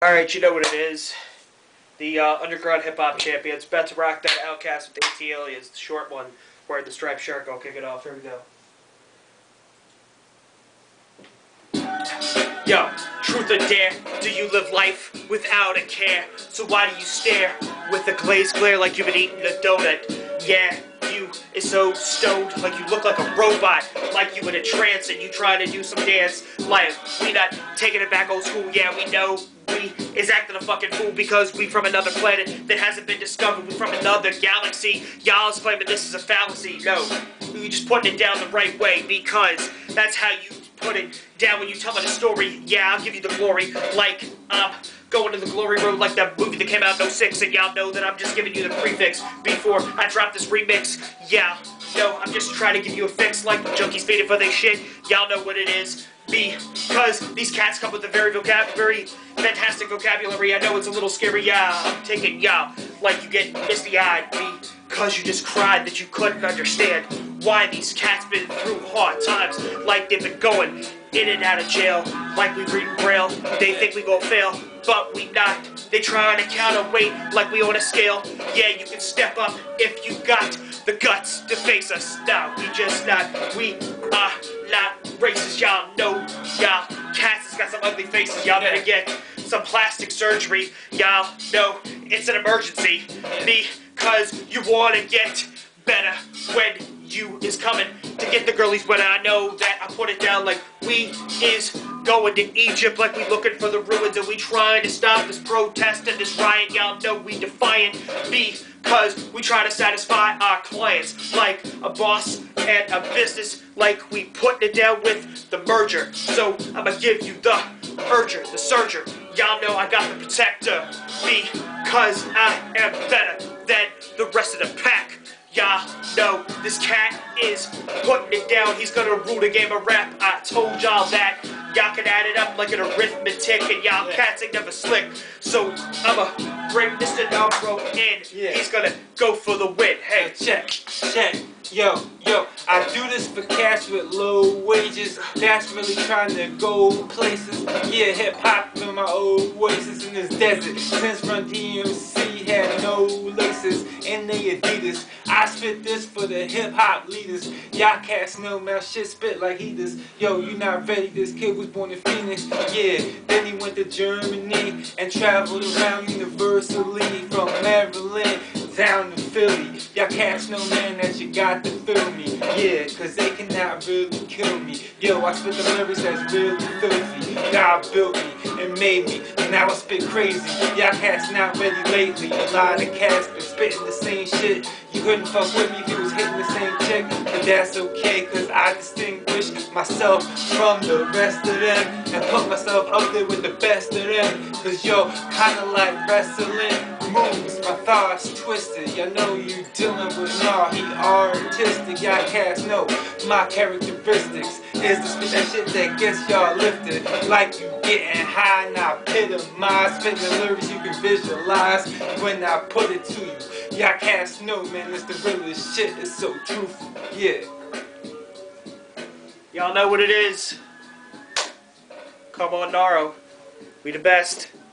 Alright, you know what it is. The underground hip-hop champions, about to rock that Outcast with AT Aliens, the short one, wearing the striped shirt. I'll kick it off. Here we go. Yo, truth or dare, do you live life without a care? So why do you stare with a glazed glare like you've been eating a donut? Yeah, you is so stoned like you look like a robot, like you in a trance and you trying to do some dance. Like, we not taking it back old school, yeah, we know. We is acting a fucking fool because we from another planet that hasn't been discovered. We from another galaxy. Y'all's claiming this is a fallacy. No, we just putting it down the right way because that's how you put it down when you tell me the story. Yeah, I'll give you the glory. Like, going to the glory road like that movie that came out in 06, and y'all know that I'm just giving you the prefix before I drop this remix. Yeah, no, I'm just trying to give you a fix like junkies faded for their shit. Y'all know what it is. Because these cats come with a very fantastic vocabulary. I know it's a little scary, yeah, I'm taking y'all like you get misty-eyed. Because you just cried that you couldn't understand why these cats been through hard times, like they've been going in and out of jail, like we reading Braille. They think we gon' fail, but we not. They trying to counterweight like we on a scale. Yeah, you can step up if you got the guts to face us. Now we just not. We are not racist, y'all know. Y'all cats has got some ugly faces. Y'all better get some plastic surgery. Y'all know it's an emergency. Because you wanna get better when you is coming to get the girlies. But I know that I put it down like we is going to Egypt, like we looking for the ruins, and we trying to stop this protest and this riot. Y'all know we defiant because we try to satisfy our clients like a boss and a business, like we putting it down with the merger. So I'ma give you the urger, the surger. Y'all know I got the protector because I am better than the rest of the pack. Y'all know this cat is putting it down. He's gonna rule the game of rap. I told y'all that. Y'all can add it up like an arithmetic, and y'all cats ain't never slick. So I'ma bring Mr. Numero in. He's gonna go for the win. Hey, check. Yo, I do this for cash with low wages. That's really trying to go places. Yeah, hip-hop in my oasis in this desert. Since Run DMC had no laces in they Adidas. I spit this for the hip-hop leaders. Y'all cats know my shit spit like heaters. Yo, you not ready, this kid was born in Phoenix. Yeah, then he went to Germany and traveled around universally from Maryland down to Philly. Y'all cats know, man, that you got to feel me. Yeah, cause they cannot really kill me. Yo, I spit the lyrics that's really filthy. God built me and made me, and now I spit crazy. Y'all cats not ready lately. A lot of cats been spitting the same shit. You couldn't fuck with me if you was hitting the same chick. But that's okay, cause I distinguish myself from the rest of them and put myself up there with the best of them. Cause yo, kinda like wrestling moves, my thoughts twisted. Y'all know you dealing with he artistic. Y'all cats know my characteristics is to spit that shit that gets y'all lifted like you getting high. Now epitomize, spit the lyrics you can visualize when I put it to you. Y'all cats know, man, it's the realest shit. It's so truthful, yeah. Y'all know what it is. Come on, Naro. We the best.